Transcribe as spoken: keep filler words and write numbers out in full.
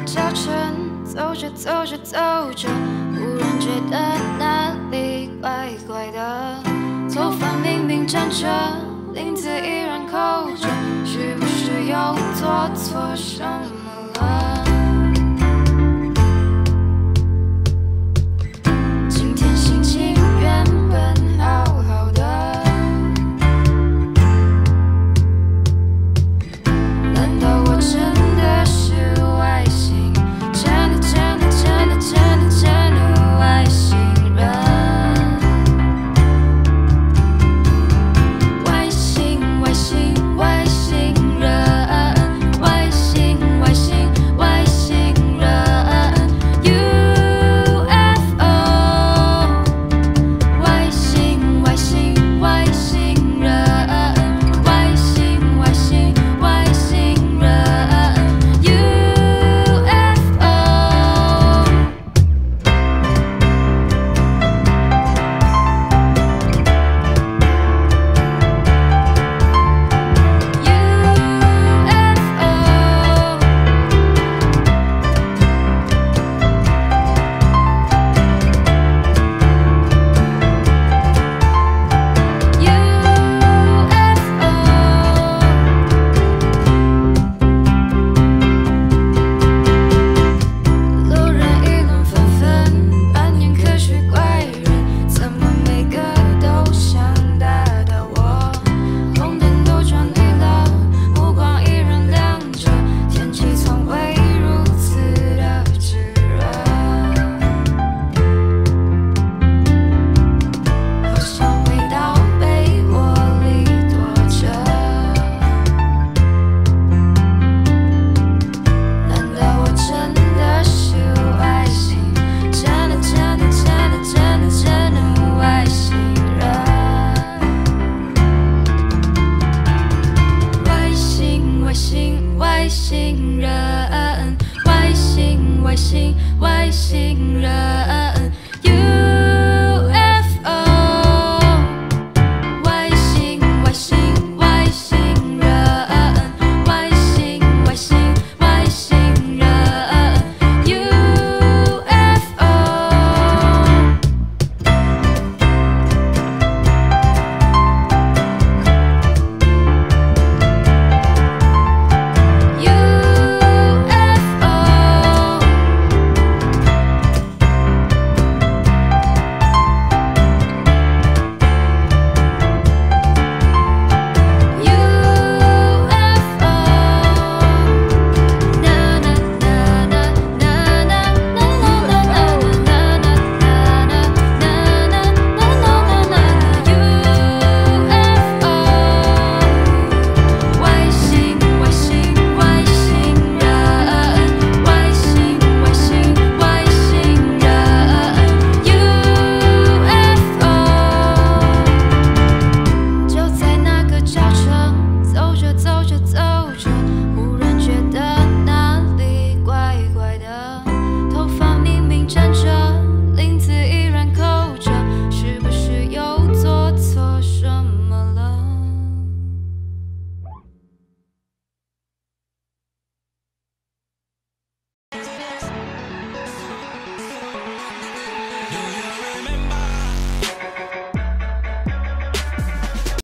早晨，走着走着走着，忽然觉得哪里怪怪的。头发明明站着，领子依然扣着，是不是又做错什么了？今天心情原本好好的，难道我真的是外星？真的真的真的真的真的外星人？外星外星外星人，外星外星外星人 ，U F O。外星外星外星人，外星外星外星人 ，U F O。路人议论纷纷，扮演科学怪人，怎么每个都想打倒我？红灯都转绿了，目光依然亮着，天气从未如此的炙热。好想回到被窝里躲着，难道我真的是外星？真的真的真的真的真的外星人？外星外星外星人，外星外星外星人。